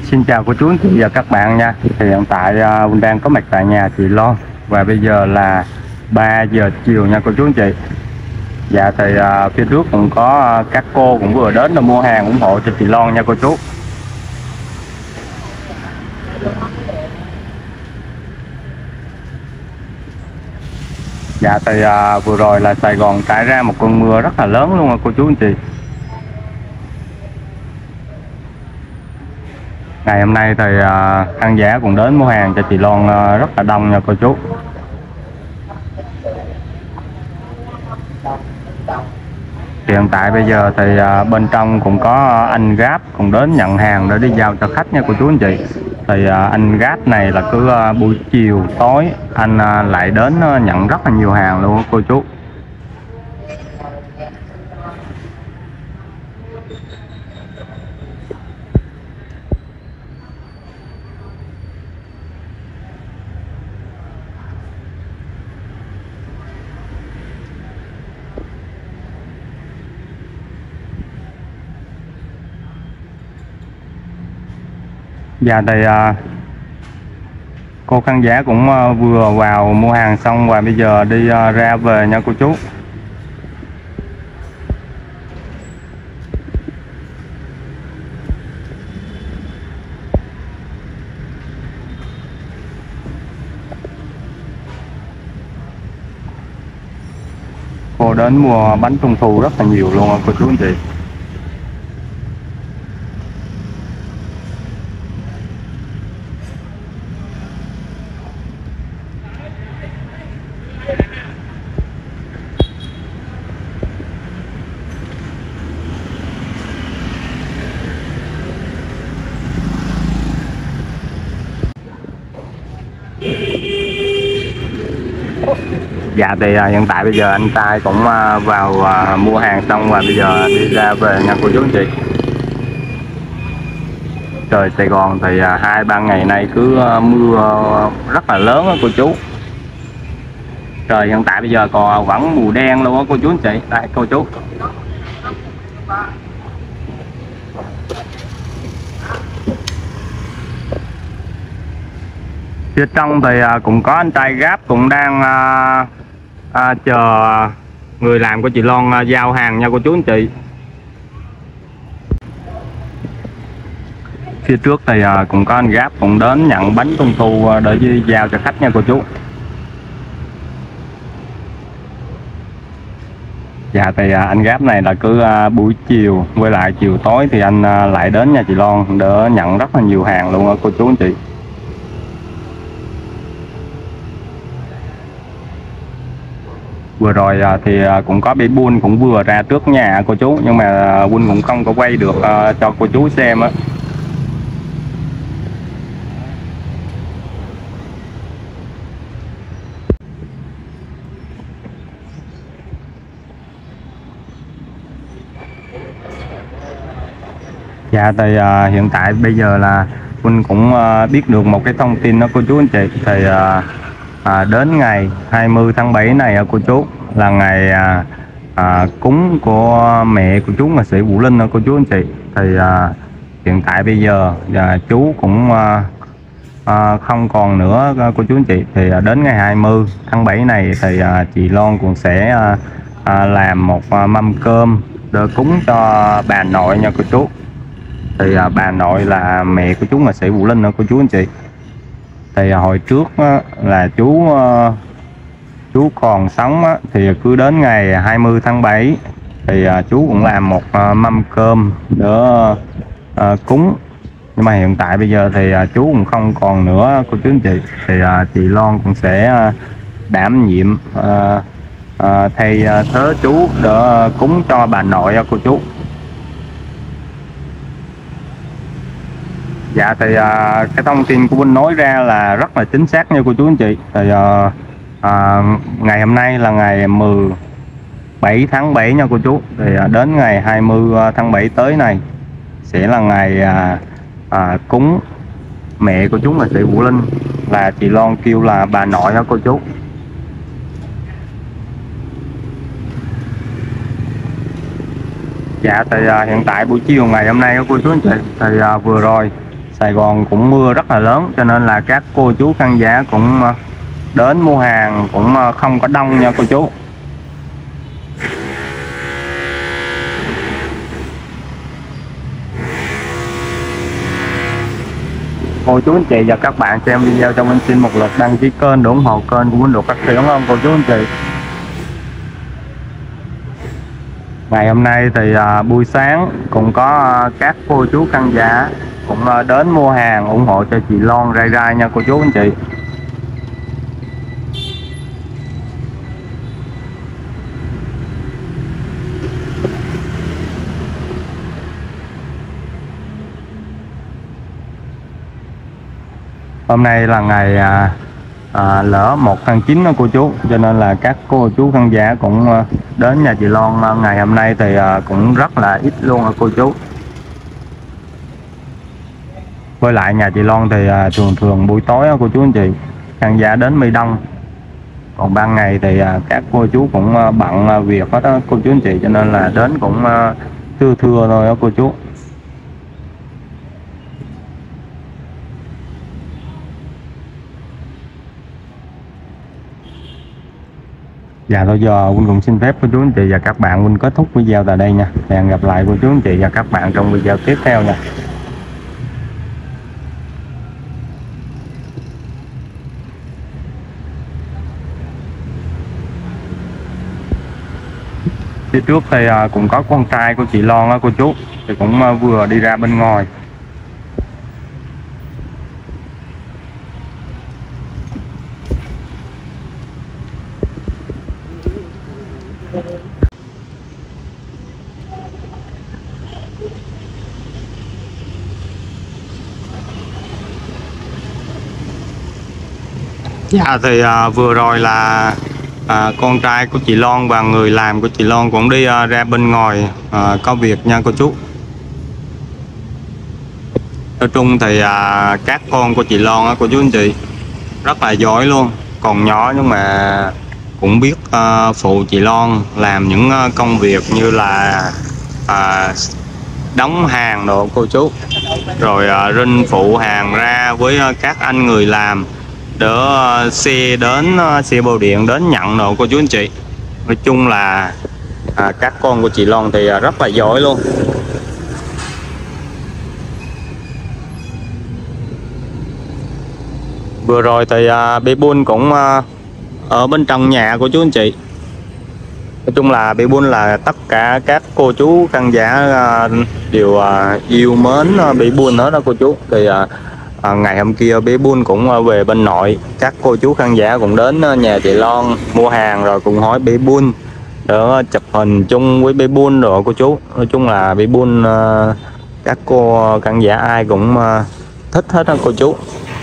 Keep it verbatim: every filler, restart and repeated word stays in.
Xin chào cô chú anh chị và các bạn nha. Thì hiện tại uh, Vinh đang có mặt tại nhà chị Loan và bây giờ là ba giờ chiều nha cô chú anh chị. Dạ thì uh, phía trước cũng có uh, các cô cũng vừa đến là mua hàng ủng hộ cho chị Loan nha cô chú. Dạ thì uh, vừa rồi là Sài Gòn trải ra một cơn mưa rất là lớn luôn nha cô chú anh chị. Ngày hôm nay thì uh, khán giả cũng đến mua hàng cho chị Loan uh, rất là đông nha cô chú. Hiện tại bây giờ thì uh, bên trong cũng có anh Grab cũng đến nhận hàng để đi giao cho khách nha cô chú anh chị. Thì uh, anh Grab này là cứ uh, buổi chiều tối anh uh, lại đến uh, nhận rất là nhiều hàng luôn cô chú. Dạ thì uh, cô khán giả cũng uh, vừa vào mua hàng xong và bây giờ đi uh, ra về nha cô chú. Cô đến mua bánh trung thu rất là nhiều luôn cô chú anh chị. Dạ thì uh, hiện tại bây giờ anh trai cũng uh, vào uh, mua hàng xong và bây giờ đi ra về nha cô chú anh chị. Trời Sài Gòn thì uh, hai ba ngày nay cứ uh, mưa uh, rất là lớn đó cô chú. Trời hiện tại bây giờ còn vẫn mù đen luôn á cô chú anh chị. Đây cô chú. Phía trong thì uh, cũng có anh trai Grab cũng đang uh, À, chờ người làm của chị Loan à, giao hàng nha cô chú anh chị. Phía trước thì à, cũng có anh Grab cũng đến nhận bánh trung thu à, để đi giao cho khách nha cô chú. Dạ thì à, anh Grab này là cứ à, buổi chiều với lại chiều tối thì anh à, lại đến nhà chị Loan để nhận rất là nhiều hàng luôn á cô chú anh chị. Vừa rồi thì cũng có bị buôn cũng vừa ra trước nhà cô chú, nhưng mà buôn cũng không có quay được uh, cho cô chú xem á. Dạ thì uh, hiện tại bây giờ là Quynh cũng uh, biết được một cái thông tin đó cô chú anh chị. Thì uh, À, đến ngày hai mươi tháng bảy này cô chú là ngày à, à, cúng của mẹ của chú nghệ sĩ Vũ Linh cô chú anh chị. Thì à, hiện tại bây giờ à, chú cũng à, à, không còn nữa cô chú anh chị. Thì à, đến ngày hai mươi tháng bảy này thì à, chị Loan cũng sẽ à, à, làm một à, mâm cơm để cúng cho bà nội nha cô chú. Thì à, bà nội là mẹ của chú nghệ sĩ Vũ Linh cô chú anh chị. Thì hồi trước á, là chú chú còn sống á, thì cứ đến ngày hai mươi tháng bảy thì à, chú cũng làm một à, mâm cơm để à, cúng. Nhưng mà hiện tại bây giờ thì à, chú cũng không còn nữa cô chú anh chị. Thì à, chị Loan cũng sẽ à, đảm nhiệm à, à, thay à, thế chú để cúng cho bà nội cô chú. Dạ thì uh, cái thông tin của Vinh nói ra là rất là chính xác nha cô chú anh chị. Thì uh, uh, ngày hôm nay là ngày mười bảy tháng bảy nha cô chú. Thì uh, đến ngày hai mươi tháng bảy tới này sẽ là ngày uh, uh, cúng mẹ của chú nghệ sĩ Vũ Linh, là chị Loan kêu là bà nội đó cô chú. Dạ thì uh, hiện tại buổi chiều ngày hôm nay cô chú anh chị, thì uh, vừa rồi Sài Gòn cũng mưa rất là lớn, cho nên là các cô chú khán giả cũng đến mua hàng cũng không có đông nha cô chú. Cô chú anh chị và các bạn xem video cho mình xin một lượt đăng ký kênh để ủng hộ kênh của mình được phát triển không cô chú anh chị. Ngày hôm nay thì à, buổi sáng cũng có à, các cô chú khán giả cũng à, đến mua hàng ủng hộ cho chị Loan Rai Rai nha cô chú anh chị. Hôm nay là ngày à, à, lỡ một tháng chín đó cô chú, cho nên là các cô chú khán giả cũng à, đến nhà chị Loan à, ngày hôm nay thì à, cũng rất là ít luôn à cô chú. Với lại nhà chị Loan thì à, thường thường buổi tối đó, cô chú anh chị khán giả đến mi đông, còn ban ngày thì à, các cô chú cũng à, bận à, việc hết đó cô chú anh chị, cho nên là đến cũng à, thưa thưa thôi đó cô chú. Dạ thôi giờ Quynh cũng xin phép cô chú anh chị và các bạn Quynh kết thúc video tại đây nha. Hẹn gặp lại cô chú anh chị và các bạn trong video tiếp theo nha. Phía trước thì cũng có con trai của chị Loan á cô chú, thì cũng vừa đi ra bên ngoài. Dạ thì à, vừa rồi là à, con trai của chị Loan và người làm của chị Loan cũng đi à, ra bên ngoài à, có việc nha cô chú. Nói chung thì à, các con của chị Loan á cô chú anh chị rất là giỏi luôn, còn nhỏ nhưng mà cũng biết à, phụ chị Loan làm những à, công việc như là à, đóng hàng đồ cô chú, rồi à, rinh phụ hàng ra với à, các anh người làm, đỡ xe đến xe bưu điện đến nhận đồ cô chú anh chị. Nói chung là à, các con của chị Loan thì rất là giỏi luôn. Vừa rồi thì à, bé Bun cũng à, ở bên trong nhà của chú anh chị. Nói chung là bé Bun là tất cả các cô chú khán giả à, đều à, yêu mến à, bé Bun hết đó cô chú. Thì à, À, ngày hôm kia bé Bun cũng về bên nội, các cô chú khán giả cũng đến nhà chị Loan mua hàng rồi cũng hỏi bé Bun để chụp hình chung với bé Bun rồi cô chú. Nói chung là bé Bun các cô khán giả ai cũng thích hết đó cô chú.